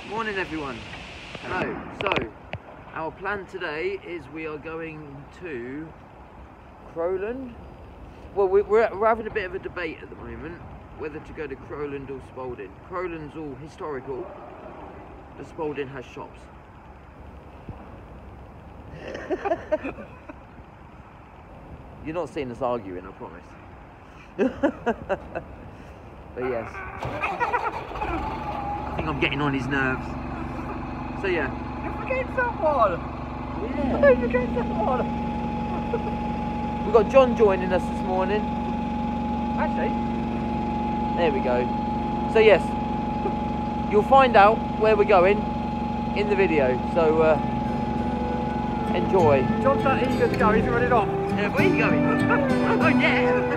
Morning everyone. Hello. So our plan today is we are going to Crowland. Well, we're having a bit of a debate at the moment whether to go to Crowland or Spalding. Crowland's all historical, but Spalding has shops. You're not seeing us arguing, I promise. But yes, I think I'm getting on his nerves. So yeah. You're forgetting someone! Yeah. You're forgetting someone! We've got John joining us this morning. Actually, there we go. So yes, you'll find out where we're going in the video. So enjoy. John's not eager to go, he's running off. Yeah, where are you going? Oh yeah!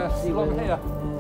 along here.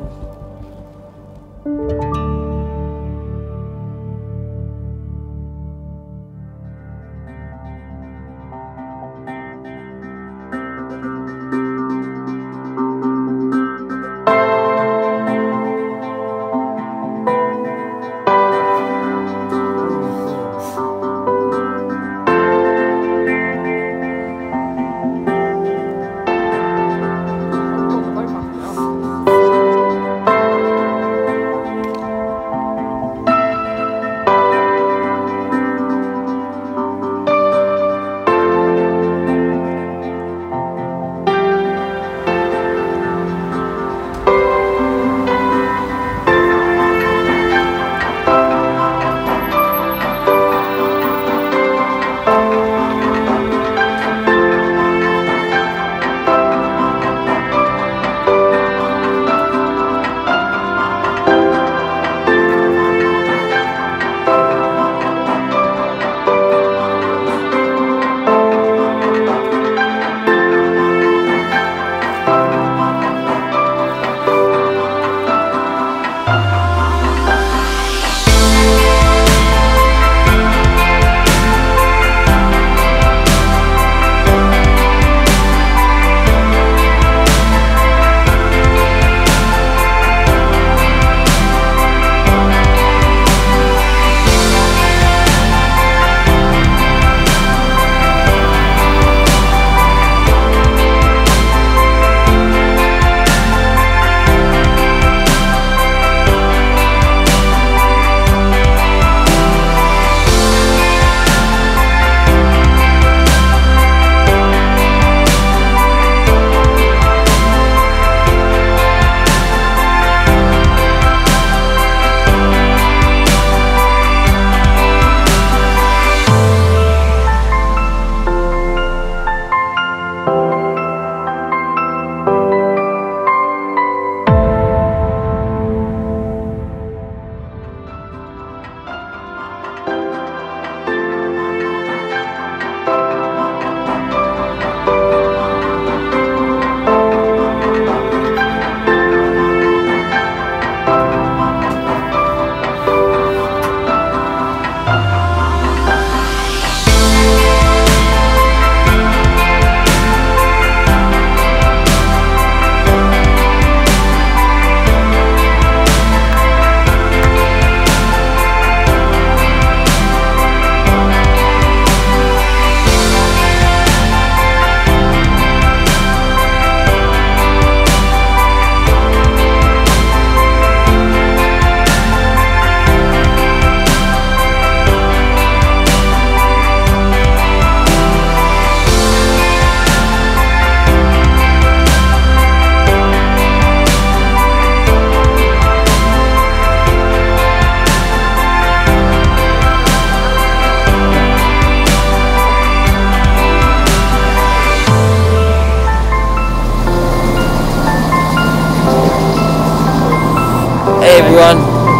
Hey everyone,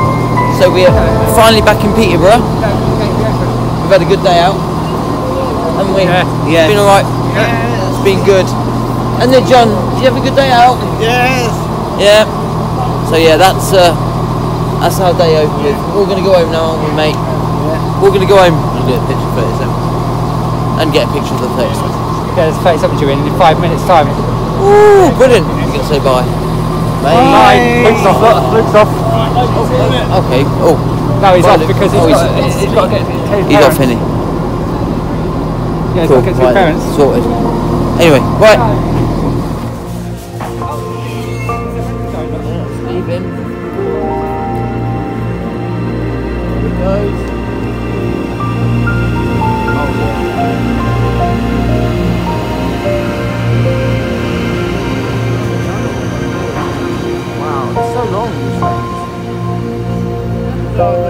so we're finally back in Peterborough. We've had a good day out, haven't we? Yeah. It's been alright. Yeah. It's been good. And then John, did you have a good day out? Yes. Yeah. So yeah, that's our day over with. We're gonna go home now, aren't we, mate? Yeah. We're gonna go home and get a picture of 37. And get a picture of the 37. Yeah, there's 37 due in 5 minutes time. Ooh, brilliant. We're gonna say bye. Bye. Luke's off, Luke's off. Okay. Oh. No, he's Bye, off Luke. because Oh, he's got to get to his He's off, parents. isn't he? Yeah, he's Cool. got to get to his Right, parents. sorted. Anyway, right. Leaving. There it goes. Wow, it's so long, these things.